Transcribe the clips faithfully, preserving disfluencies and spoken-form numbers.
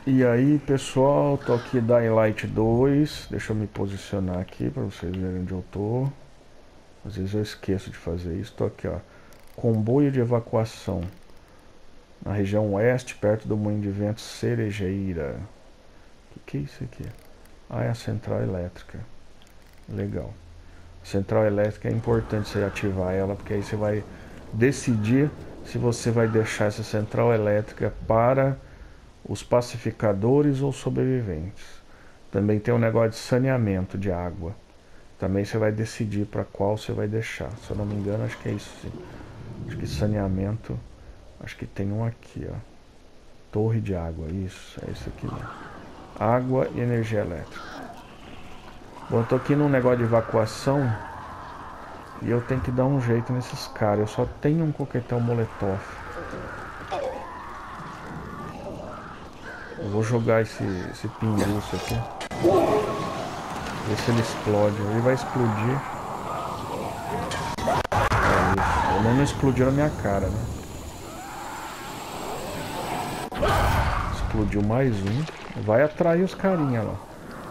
E aí, pessoal, tô aqui Dying Light dois. Deixa eu me posicionar aqui para vocês verem onde eu tô. Às vezes eu esqueço de fazer isso. Tô aqui, ó. Comboio de evacuação. Na região oeste, perto do moinho de vento Cerejeira. O que, que é isso aqui? Ah, é a central elétrica. Legal. Central elétrica é importante você ativar ela, porque aí você vai decidir se você vai deixar essa central elétrica para os pacificadores ou sobreviventes. Também tem um negócio de saneamento de água. Também você vai decidir para qual você vai deixar. Se eu não me engano, acho que é isso sim. Acho que saneamento. Acho que tem um aqui, ó. Torre de água. Isso, é isso aqui mesmo. Água e energia elétrica. Bom, eu tô aqui num negócio de evacuação. E eu tenho que dar um jeito nesses caras. Eu só tenho um coquetel molotov. Eu vou jogar esse, esse pinguço aqui. Ver se ele explode. Ele vai explodir. É isso. Pelo menos não explodiu na minha cara, né? Explodiu mais um. Vai atrair os carinha lá.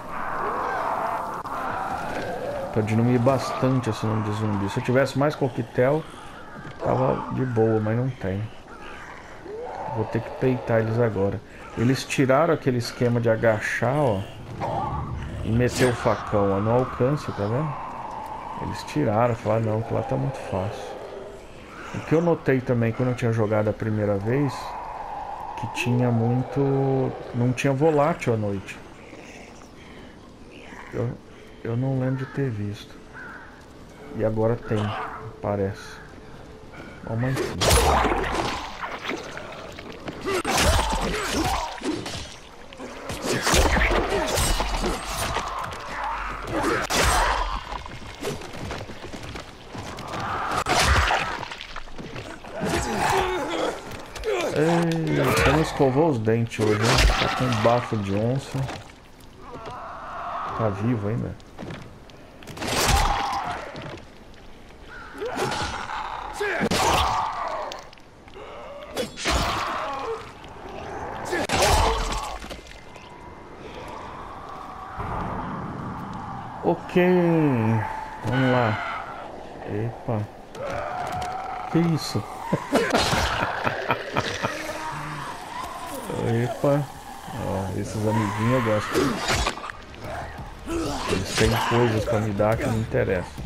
Pra diminuir bastante esse número de zumbis. Se eu tivesse mais coquetel, tava de boa, mas não tem. Vou ter que peitar eles agora. Eles tiraram aquele esquema de agachar, ó. E meter o facão, ó. Não alcança, tá vendo? Eles tiraram, falaram, não, que lá tá muito fácil. O que eu notei também quando eu tinha jogado a primeira vez, que tinha muito... não tinha volátil à noite. Eu, eu não lembro de ter visto. E agora tem, parece. Vamos aqui. Ei, você não escovou os dentes hoje, hein? Tá com um bafo de onça. Tá vivo ainda. Ok. Vamos lá. Epa. Que isso? Epa. Ó, esses amiguinhos eu gosto. Eles têm coisas pra me dar que não interessam.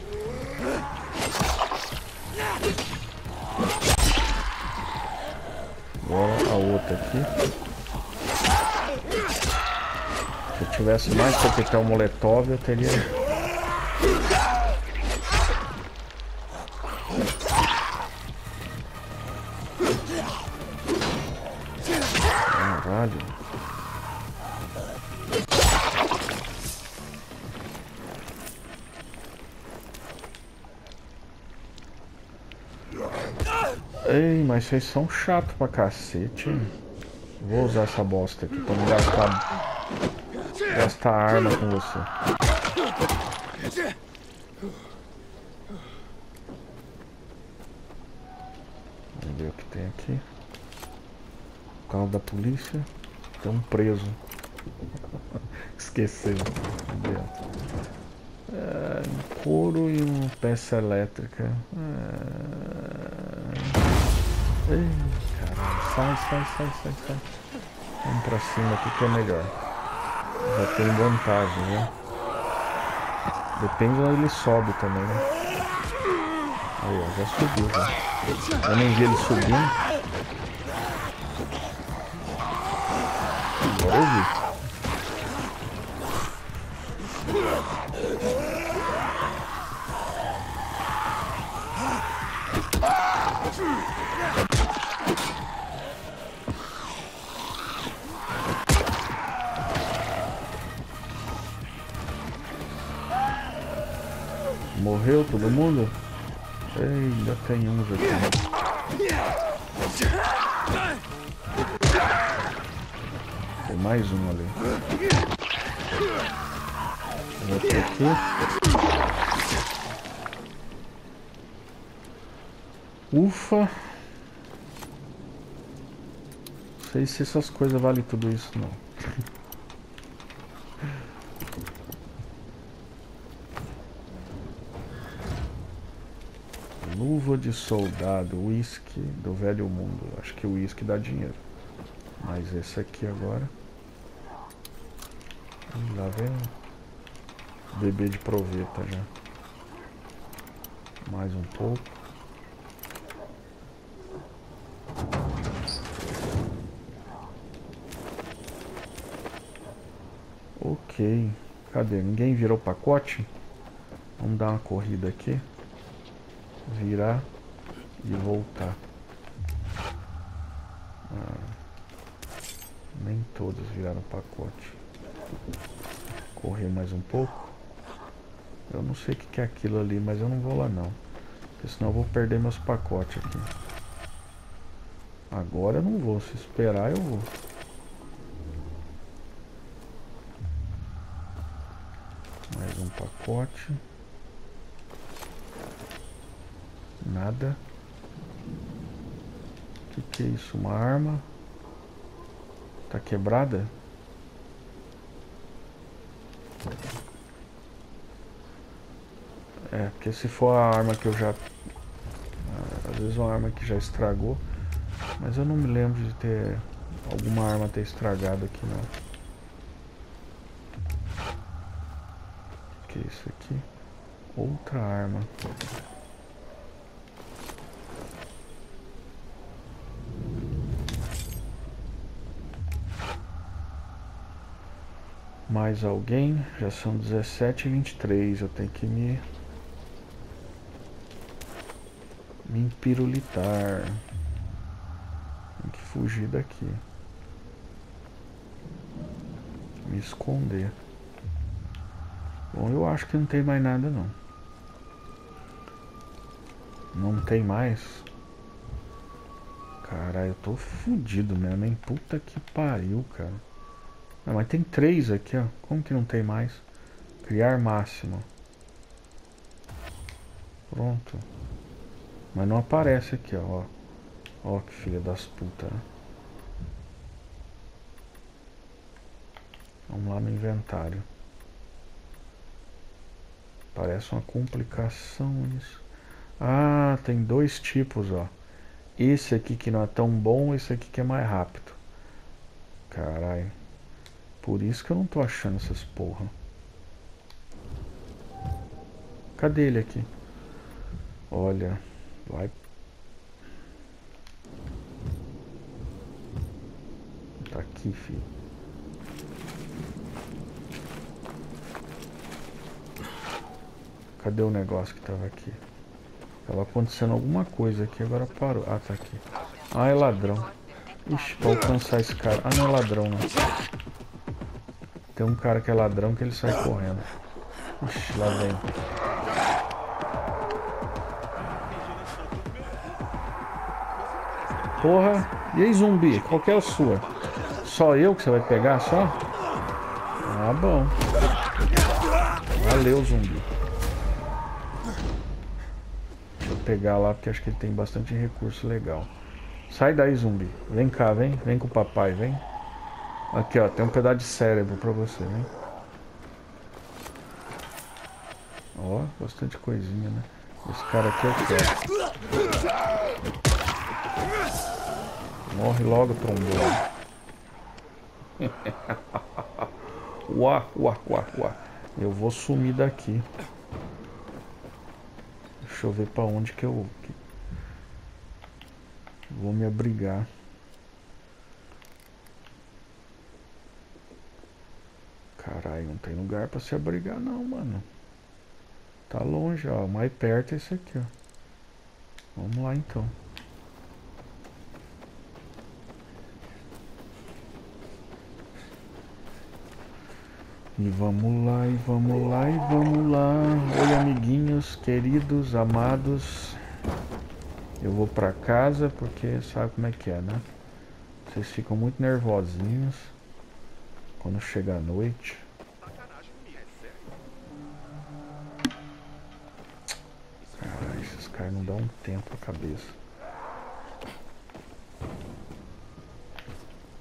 Agora a outra aqui. Se eu tivesse mais coquetel molotov, eu teria... Caralho. Ei, mas vocês são chatos pra cacete. Vou usar essa bosta aqui pra não gastar, gastar arma com você. Vamos ver o que tem aqui. O carro da polícia. Tem um preso. Esqueceu. É, um couro e uma peça elétrica. É... Ei, caralho. Sai, sai, sai, sai, sai. Vamos pra cima aqui que é melhor. Já tem vantagem, né? Depende de onde ele sobe também, né? Aí, ó, já subiu, já. Eu nem vi ele subindo. Agora eu vi. Morreu todo mundo? Ei, ainda tem uns aqui. Tem mais um ali. Outro aqui. Ufa. sei se essas coisas valem tudo isso, não. Luva de soldado, whisky do velho mundo. Acho que o whisky dá dinheiro. Mas esse aqui agora... Ih, lá vem bebê de proveta já. Mais um pouco. Ok. Cadê? Ninguém virou o pacote? Vamos dar uma corrida aqui. Virar e voltar. Ah, nem todos viraram o pacote. Correr mais um pouco. Eu não sei o que é aquilo ali, mas eu não vou lá não. Porque senão eu vou perder meus pacotes aqui. Agora eu não vou. Se esperar eu vou. Mais um pacote. Nada. O que, que é isso? Uma arma? Tá quebrada? É, porque se for a arma que eu já... Às vezes uma arma que já estragou. Mas eu não me lembro de ter... Alguma arma ter estragado aqui, não. O que é isso aqui? Outra arma. Mais alguém? Já são dezessete e vinte e três. Eu tenho que me... Me empirulitar. Tem que fugir daqui. Me esconder. Bom, eu acho que não tem mais nada não. Não tem mais? Caralho, eu tô fudido mesmo, hein? Puta que pariu, cara. Não, mas tem três aqui, ó. Como que não tem mais? Criar máximo. Pronto. Mas não aparece aqui, ó. Ó que filha das putas, né? Vamos lá no inventário. Parece uma complicação isso. Ah, tem dois tipos, ó. Esse aqui que não é tão bom, esse aqui que é mais rápido. Caralho. Por isso que eu não tô achando essas porra. Cadê ele aqui? Olha. Vai. Tá aqui, filho. Cadê o negócio que tava aqui? Tava acontecendo alguma coisa aqui, agora parou. Ah, tá aqui. Ah, é ladrão. Ixi, pra alcançar esse cara. Ah, não é ladrão, não. Tem um cara que é ladrão que ele sai correndo. Ixi, lá vem. Porra. E aí, zumbi? Qual que é a sua? Só eu que você vai pegar, só? Ah, bom. Valeu, zumbi. Deixa eu pegar lá, porque acho que ele tem bastante recurso legal. Sai daí, zumbi. Vem cá, vem. Vem com o papai, vem. Aqui, ó. Tem um pedaço de cérebro pra você, vem. Ó, bastante coisinha, né? Esse cara aqui eu quero. Morre logo, trombone. Uá, uá, uá, uá. Eu vou sumir daqui. Deixa eu ver pra onde que eu vou me abrigar. Caralho, não tem lugar pra se abrigar não, mano. Tá longe, ó. O mais perto é esse aqui, ó. Vamos lá então. E vamos lá, e vamos lá, e vamos lá. Oi, amiguinhos, queridos, amados. Eu vou pra casa porque sabe como é que é, né? Vocês ficam muito nervosinhos quando chega a noite. Caralho, esses caras não dão um tempo a cabeça.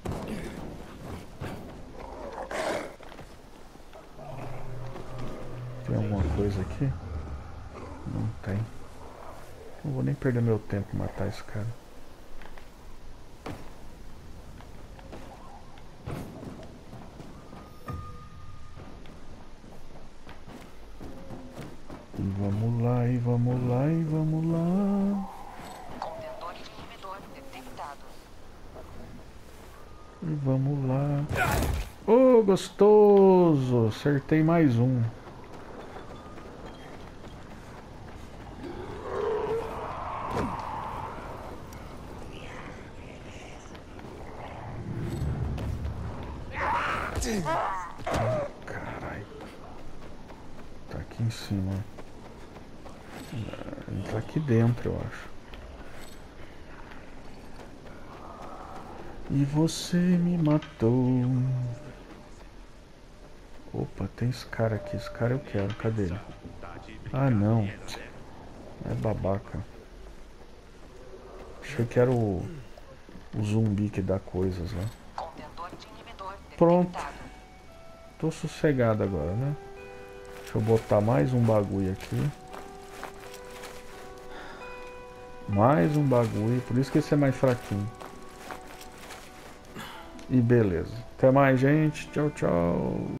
coisa aqui? Não tem. Não vou nem perder meu tempo em matar esse cara. E vamos lá, e vamos lá, e vamos lá. Contentor de inibidor detectado. E vamos lá. Oh, gostoso! Acertei mais um. Caralho. Tá aqui em cima. Entra aqui dentro, eu acho. E você me matou. Opa, tem esse cara aqui. Esse cara eu quero. Cadê ele? Ah, não. É babaca. Achei que era o, o zumbi que dá coisas lá. Contentor de inibidor detectado. Pronto. Tô sossegado agora, né? Deixa eu botar mais um bagulho aqui. Mais um bagulho. Por isso que esse é mais fraquinho. E beleza. Até mais, gente. Tchau, tchau.